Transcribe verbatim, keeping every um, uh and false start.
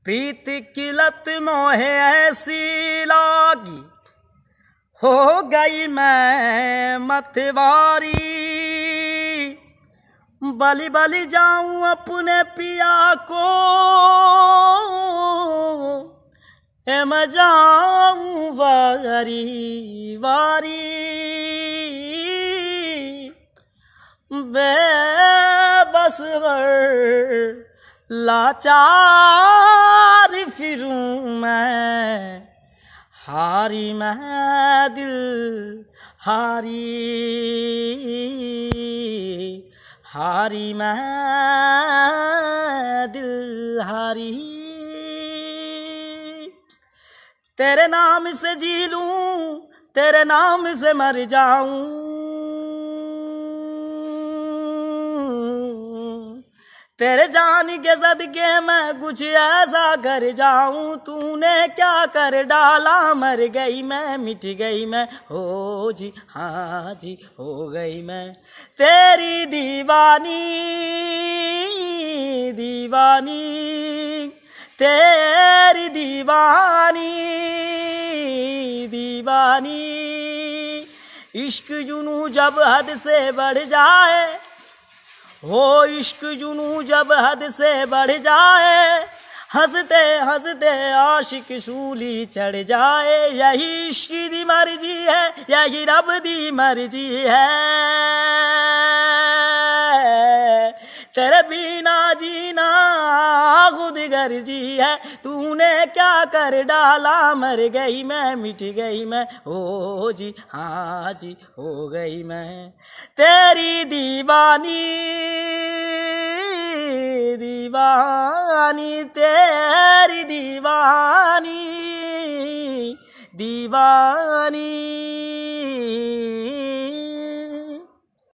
प्रीत की लत मोहे ऐसी लागी, हो गई मैं मतवारी। बलि बलि जाऊं अपने पिया को, ए मैं जाऊं वारी वारी। बेबस वर लाचार फिरूं मैं, हारी मैं दिल हारी, हारी मैं दिल हारी। तेरे नाम से जी लूं, तेरे नाम से मर जाऊं, तेरे जान के सदके मैं कुछ ऐसा कर जाऊं। तूने क्या कर डाला, मर गई मैं, मिट गई मैं, हो जी हाँ जी हो गई मैं। तेरी दीवानी दीवानी, तेरी दीवानी दीवानी। इश्क जुनू जब हद से बढ़ जाए, हो इश्क जुनू जब हद से बढ़ जाए, हंसते हंसते आशिक सूली चढ़ जाए। यही इश्क दी मर्जी है, यही रब दी मर्जी है। तेरे बिना जीना खुद गर्जी है। तूने क्या कर डाला, मर गई मैं, मिट गई मैं, हो जी हाँ जी हो गई मैं। तेरी दीवानी दीवानी, तेरी दीवानी दीवानी।